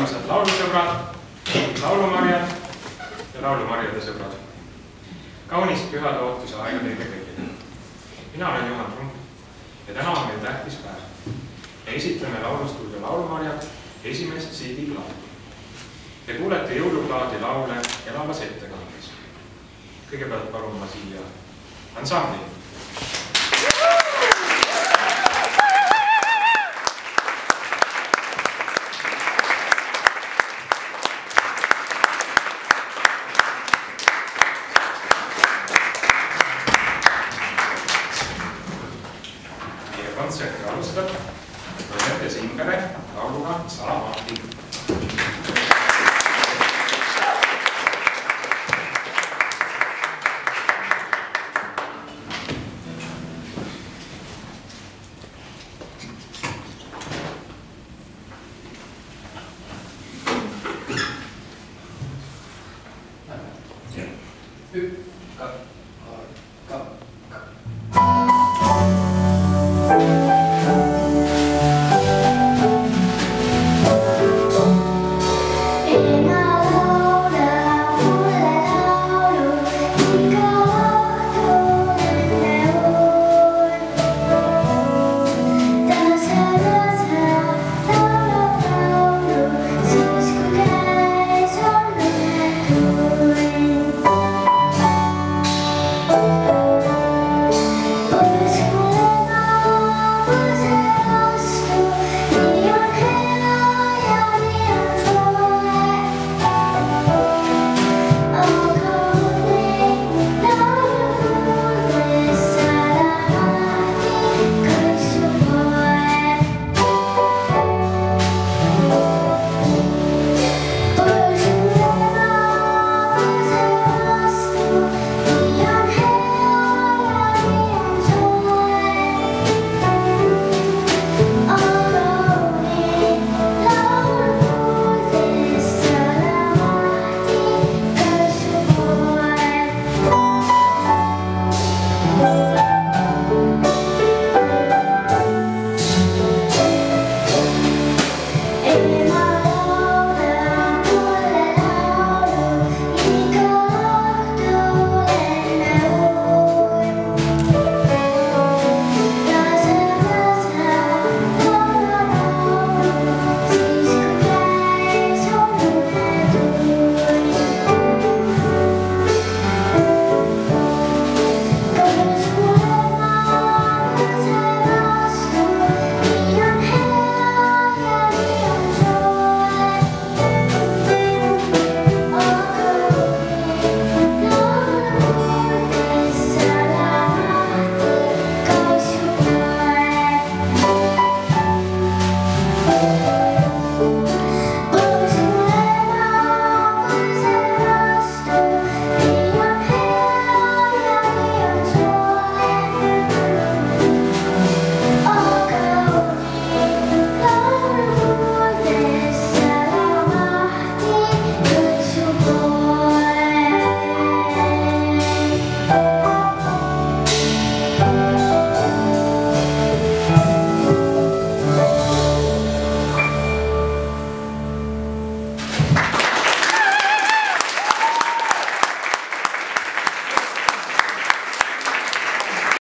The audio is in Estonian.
armsad laulusõbrad, laulumarjad ja laulumarjade sõbrad. Kaunist püha lootuse aega teile kõigile. Mina olen Juhan Trump ja täna on meil tähtis päev. Me esitleme laulustuudio laulumarjad esimest CD-plaadi. Te kuulete jõuluplaadi laule elavas ettekandes. Kõigepealt palun ma siia ansambli.